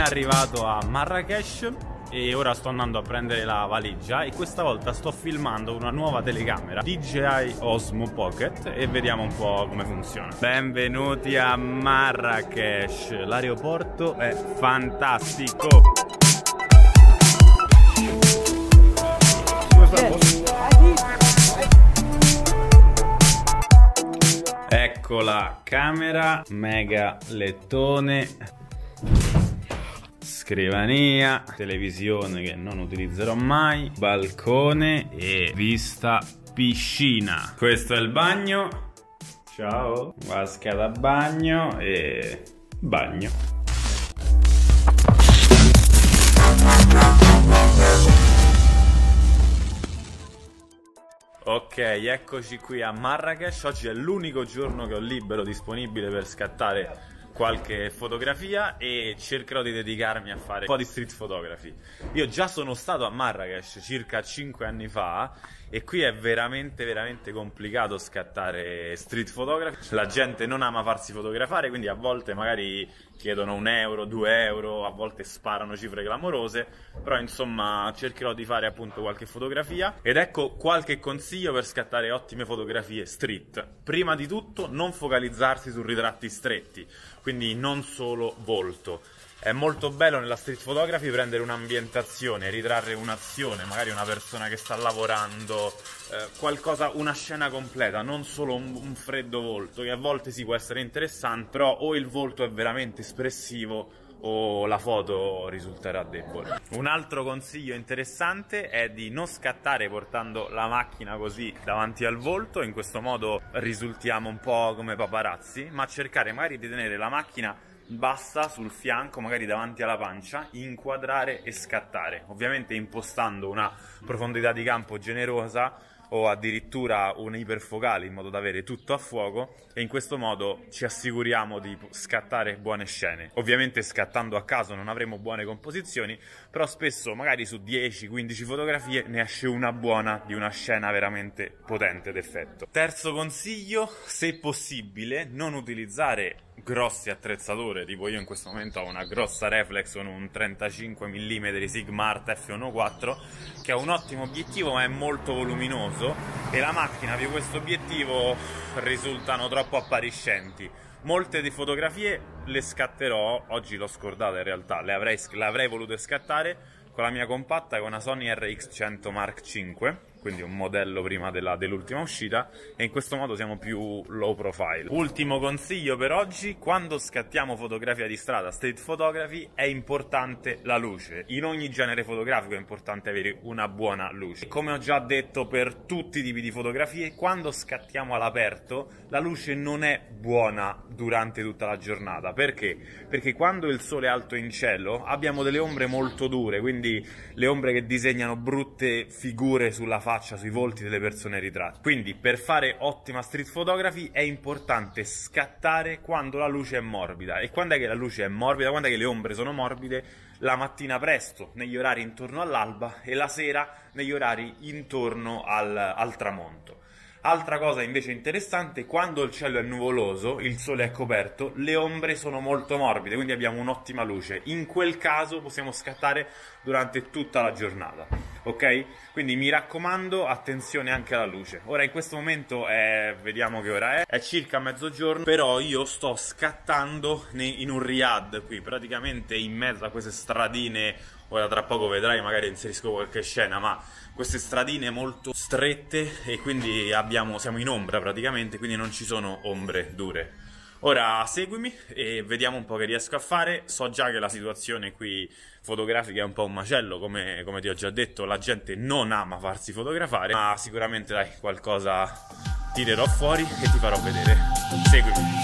arrivato a Marrakesh e ora sto andando a prendere la valigia e questa volta sto filmando una nuova telecamera DJI Osmo Pocket e vediamo un po' come funziona. Benvenuti a Marrakesh, l'aeroporto è fantastico. Ecco la camera, mega lettone, scrivania, televisione che non utilizzerò mai, balcone e vista piscina. Questo è il bagno. Ciao, vasca da bagno e bagno. Ok, eccoci qui a Marrakesh. Oggi è l'unico giorno che ho libero disponibile per scattare qualche fotografia e cercherò di dedicarmi a fare un po' di street photography. Io già sono stato a Marrakesh circa 5 anni fa e qui è veramente complicato scattare street photography. La gente non ama farsi fotografare, quindi a volte magari chiedono 1 euro, 2 euro, a volte sparano cifre clamorose, però insomma cercherò di fare appunto qualche fotografia ed ecco qualche consiglio per scattare ottime fotografie street. Prima di tutto non focalizzarsi su ritratti stretti, quindi non solo volto. È molto bello nella street photography prendere un'ambientazione, ritrarre un'azione, magari una persona che sta lavorando, qualcosa, una scena completa, non solo un freddo volto, che a volte sì può essere interessante, però o il volto è veramente espressivo o la foto risulterà debole. Un altro consiglio interessante è di non scattare portando la macchina così davanti al volto, in questo modo risultiamo un po' come paparazzi, ma cercare magari di tenere la macchina bassa sul fianco, magari davanti alla pancia, inquadrare e scattare, ovviamente impostando una profondità di campo generosa o addirittura un iperfocale in modo da avere tutto a fuoco e in questo modo ci assicuriamo di scattare buone scene. Ovviamente scattando a caso non avremo buone composizioni, però spesso magari su 10-15 fotografie ne esce una buona di una scena veramente potente d'effetto. Terzo consiglio, se possibile non utilizzare grossi attrezzature, tipo io in questo momento ho una grossa reflex con un 35 mm Sigma Art f1.4 che ha un ottimo obiettivo ma è molto voluminoso e la macchina più questo obiettivo risultano troppo appariscenti. Molte di fotografie le scatterò, oggi l'ho scordata in realtà, le avrei volute scattare con la mia compatta, con una Sony RX100 Mark V, quindi un modello prima dell'ultima uscita, e in questo modo siamo più low profile. Ultimo consiglio per oggi: quando scattiamo fotografia di strada, street photography, è importante la luce. In ogni genere fotografico è importante avere una buona luce. Come ho già detto per tutti i tipi di fotografie, quando scattiamo all'aperto la luce non è buona durante tutta la giornata. Perché? Perché quando il sole è alto in cielo abbiamo delle ombre molto dure, quindi le ombre che disegnano brutte figure sulla faccia, sui volti delle persone ritratte. Quindi per fare ottima street photography è importante scattare quando la luce è morbida. E quando è che la luce è morbida? Quando è che le ombre sono morbide? La mattina presto, negli orari intorno all'alba, e la sera negli orari intorno al tramonto. Altra cosa invece interessante, quando il cielo è nuvoloso, il sole è coperto, le ombre sono molto morbide, quindi abbiamo un'ottima luce. In quel caso possiamo scattare durante tutta la giornata, ok? Quindi mi raccomando, attenzione anche alla luce. Ora in questo momento vediamo che ora è circa mezzogiorno, però io sto scattando in un riad qui, praticamente in mezzo a queste stradine. Ora tra poco vedrai, magari inserisco qualche scena, ma queste stradine molto strette e quindi siamo in ombra praticamente, quindi non ci sono ombre dure. Ora seguimi e vediamo un po' che riesco a fare. So già che la situazione qui fotografica è un po' un macello, come ti ho già detto, la gente non ama farsi fotografare, ma sicuramente dai, qualcosa tirerò fuori e ti farò vedere. Seguimi.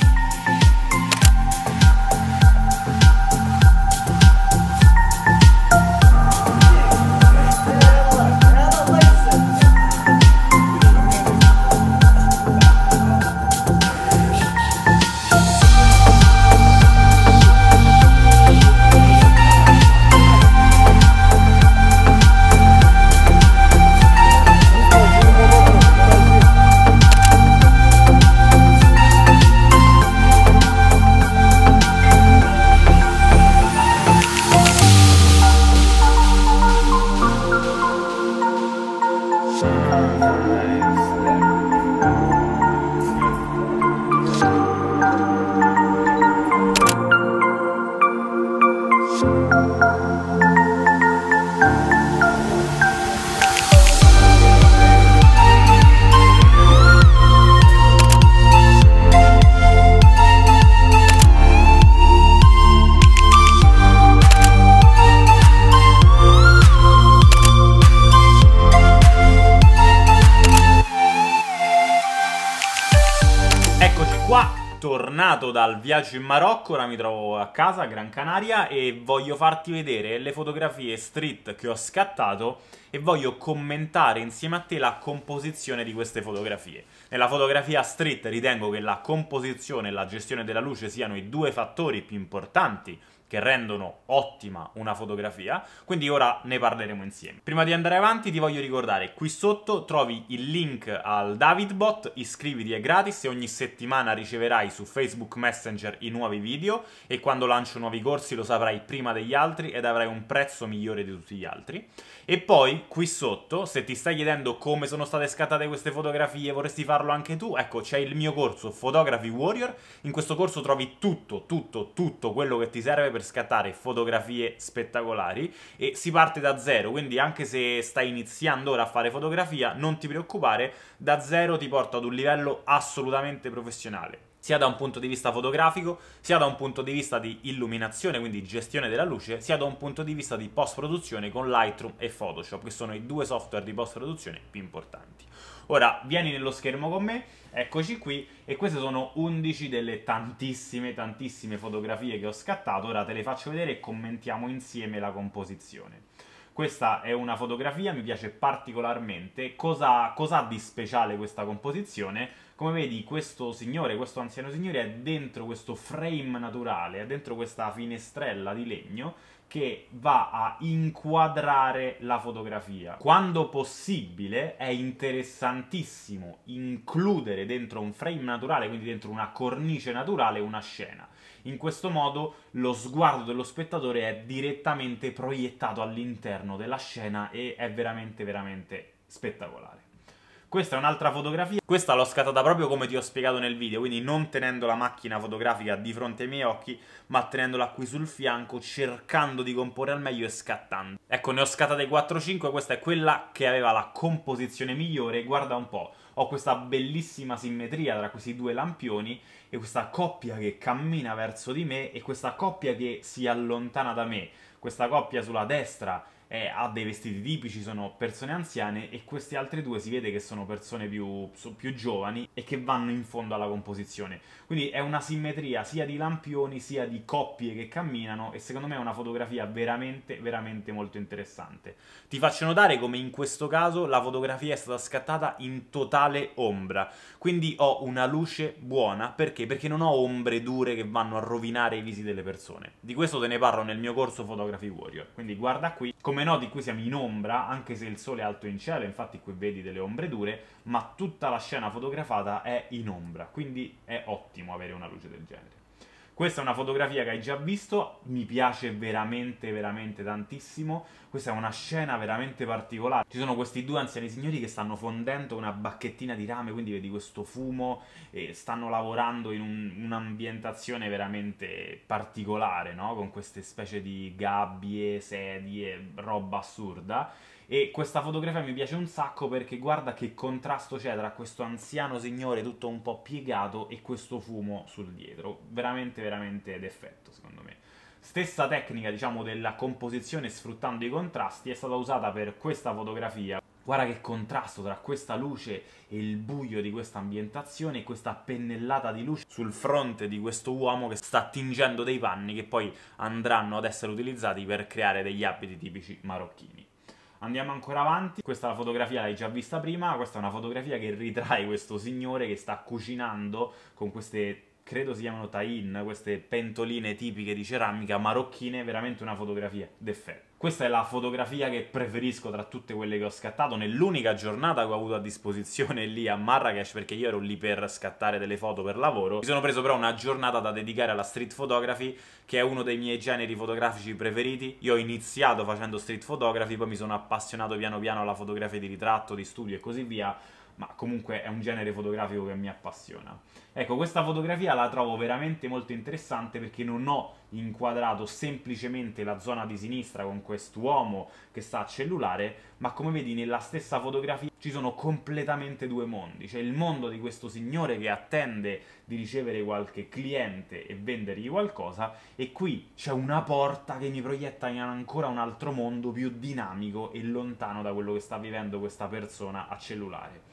qua, tornato dal viaggio in Marocco, ora mi trovo a casa, a Gran Canaria, e voglio farti vedere le fotografie street che ho scattato e voglio commentare insieme a te la composizione di queste fotografie. Nella fotografia street ritengo che la composizione e la gestione della luce siano i due fattori più importanti che rendono ottima una fotografia, quindi ora ne parleremo insieme. Prima di andare avanti ti voglio ricordare, qui sotto trovi il link al Davidbot, iscriviti, è gratis e ogni settimana riceverai su Facebook Messenger i nuovi video e quando lancio nuovi corsi lo saprai prima degli altri ed avrai un prezzo migliore di tutti gli altri. E poi qui sotto, se ti stai chiedendo come sono state scattate queste fotografie, vorresti farlo anche tu, ecco c'è il mio corso Photography Warrior. In questo corso trovi tutto quello che ti serve per scattare fotografie spettacolari e si parte da zero, quindi anche se stai iniziando ora a fare fotografia non ti preoccupare, da zero ti porto ad un livello assolutamente professionale, sia da un punto di vista fotografico, sia da un punto di vista di illuminazione, quindi gestione della luce, sia da un punto di vista di post-produzione con Lightroom e Photoshop, che sono i due software di post-produzione più importanti. Ora, vieni nello schermo con me, eccoci qui, e queste sono 11 delle tantissime fotografie che ho scattato, ora te le faccio vedere e commentiamo insieme la composizione. Questa è una fotografia, mi piace particolarmente. Cosa ha di speciale questa composizione? Come vedi, questo signore, questo anziano signore è dentro questo frame naturale, è dentro questa finestrella di legno che va a inquadrare la fotografia. Quando possibile è interessantissimo includere dentro un frame naturale, quindi dentro una cornice naturale, una scena. In questo modo lo sguardo dello spettatore è direttamente proiettato all'interno della scena e è veramente spettacolare. Questa è un'altra fotografia, questa l'ho scattata proprio come ti ho spiegato nel video, quindi non tenendo la macchina fotografica di fronte ai miei occhi, ma tenendola qui sul fianco, cercando di comporre al meglio e scattando. Ecco, ne ho scattate 4-5, questa è quella che aveva la composizione migliore, guarda un po', ho questa bellissima simmetria tra questi due lampioni e questa coppia che cammina verso di me e questa coppia che si allontana da me. Questa coppia sulla destra ha dei vestiti tipici, sono persone anziane, e questi altri due si vede che sono persone più giovani e che vanno in fondo alla composizione. Quindi è una simmetria sia di lampioni sia di coppie che camminano e secondo me è una fotografia veramente molto interessante. Ti faccio notare come in questo caso la fotografia è stata scattata in totale ombra, quindi ho una luce buona. Perché? Perché non ho ombre dure che vanno a rovinare i visi delle persone. Di questo te ne parlo nel mio corso Photography Warrior, quindi guarda qui. Come noti qui siamo in ombra, anche se il sole è alto in cielo, infatti qui vedi delle ombre dure, ma tutta la scena fotografata è in ombra, quindi è ottimo avere una luce del genere. Questa è una fotografia che hai già visto, mi piace veramente tantissimo. Questa è una scena veramente particolare. Ci sono questi due anziani signori che stanno fondendo una bacchettina di rame, quindi vedi questo fumo, e stanno lavorando in un'ambientazione veramente particolare, no? Con queste specie di gabbie, sedie, roba assurda. E questa fotografia mi piace un sacco perché guarda che contrasto c'è tra questo anziano signore tutto un po' piegato e questo fumo sul dietro. Veramente d'effetto, secondo me. Stessa tecnica, diciamo, della composizione sfruttando i contrasti è stata usata per questa fotografia. Guarda che contrasto tra questa luce e il buio di questa ambientazione e questa pennellata di luce sul fronte di questo uomo che sta tingendo dei panni che poi andranno ad essere utilizzati per creare degli abiti tipici marocchini. Andiamo ancora avanti, questa la fotografia l'hai già vista prima, questa è una fotografia che ritrae questo signore che sta cucinando con queste, credo si chiamano tahin, queste pentoline tipiche di ceramica marocchine, veramente una fotografia d'effetto. Questa è la fotografia che preferisco tra tutte quelle che ho scattato nell'unica giornata che ho avuto a disposizione lì a Marrakesh, perché io ero lì per scattare delle foto per lavoro. Mi sono preso però una giornata da dedicare alla street photography, che è uno dei miei generi fotografici preferiti. Io ho iniziato facendo street photography, poi mi sono appassionato piano piano alla fotografia di ritratto, di studio e così via, ma comunque è un genere fotografico che mi appassiona. Ecco, questa fotografia la trovo veramente molto interessante perché non ho inquadrato semplicemente la zona di sinistra con quest'uomo che sta a cellulare, ma come vedi nella stessa fotografia ci sono completamente due mondi. C'è il mondo di questo signore che attende di ricevere qualche cliente e vendergli qualcosa, e qui c'è una porta che mi proietta in ancora un altro mondo più dinamico e lontano da quello che sta vivendo questa persona a cellulare.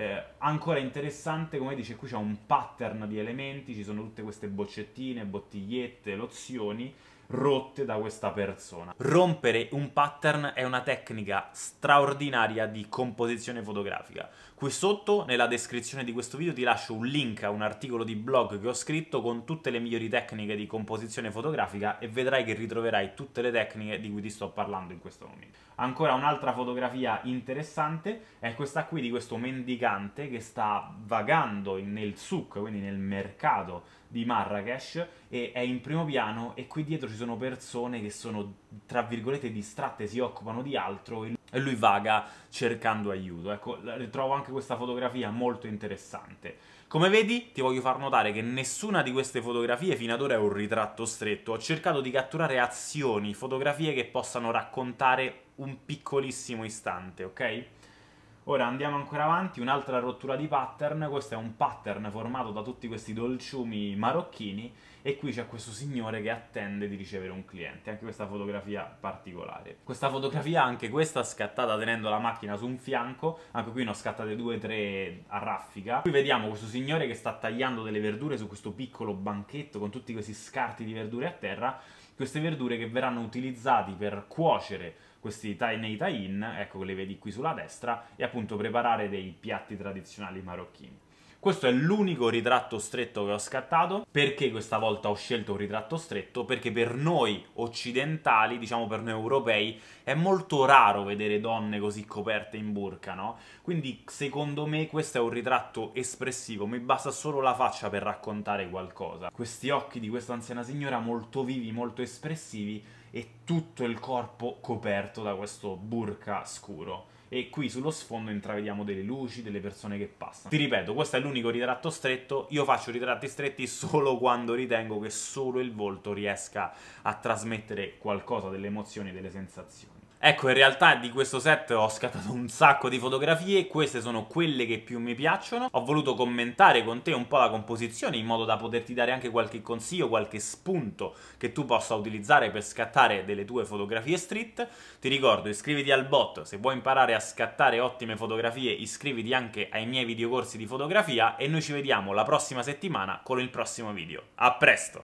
Ancora interessante, come dice qui c'è un pattern di elementi, ci sono tutte queste boccettine, bottigliette, lozioni rotte da questa persona. Rompere un pattern è una tecnica straordinaria di composizione fotografica. Qui sotto, nella descrizione di questo video, ti lascio un link a un articolo di blog che ho scritto con tutte le migliori tecniche di composizione fotografica e vedrai che ritroverai tutte le tecniche di cui ti sto parlando in questo momento. Ancora un'altra fotografia interessante è questa qui di questo mendicante che sta vagando nel souk, quindi nel mercato di Marrakesh, e è in primo piano e qui dietro ci sono persone che sono tra virgolette distratte, si occupano di altro e lui vaga cercando aiuto. Ecco, trovo anche questa fotografia molto interessante. Come vedi, ti voglio far notare che nessuna di queste fotografie fino ad ora è un ritratto stretto. Ho cercato di catturare azioni, fotografie che possano raccontare un piccolissimo istante, ok? Ora andiamo ancora avanti, un'altra rottura di pattern. Questo è un pattern formato da tutti questi dolciumi marocchini e qui c'è questo signore che attende di ricevere un cliente. Anche questa fotografia particolare. Questa fotografia, anche questa, scattata tenendo la macchina su un fianco. Anche qui ne ho scattate 2-3 a raffica. Qui vediamo questo signore che sta tagliando delle verdure su questo piccolo banchetto con tutti questi scarti di verdure a terra. Queste verdure che verranno utilizzati per cuocere nei tahin, ecco che le vedi qui sulla destra, e appunto preparare dei piatti tradizionali marocchini. Questo è l'unico ritratto stretto che ho scattato. Perché questa volta ho scelto un ritratto stretto? Perché per noi occidentali, diciamo per noi europei, è molto raro vedere donne così coperte in burka, no? Quindi secondo me questo è un ritratto espressivo, mi basta solo la faccia per raccontare qualcosa. Questi occhi di questa anziana signora molto vivi, molto espressivi e tutto il corpo coperto da questo burka scuro. E qui sullo sfondo intravediamo delle luci, delle persone che passano. Ti ripeto, questo è l'unico ritratto stretto. Io faccio ritratti stretti solo quando ritengo che solo il volto riesca a trasmettere qualcosa, delle emozioni, delle sensazioni. Ecco, in realtà di questo set ho scattato un sacco di fotografie, queste sono quelle che più mi piacciono. Ho voluto commentare con te un po' la composizione in modo da poterti dare anche qualche consiglio, qualche spunto che tu possa utilizzare per scattare delle tue fotografie street. Ti ricordo, iscriviti al bot, se vuoi imparare a scattare ottime fotografie iscriviti anche ai miei videocorsi di fotografia e noi ci vediamo la prossima settimana con il prossimo video. A presto!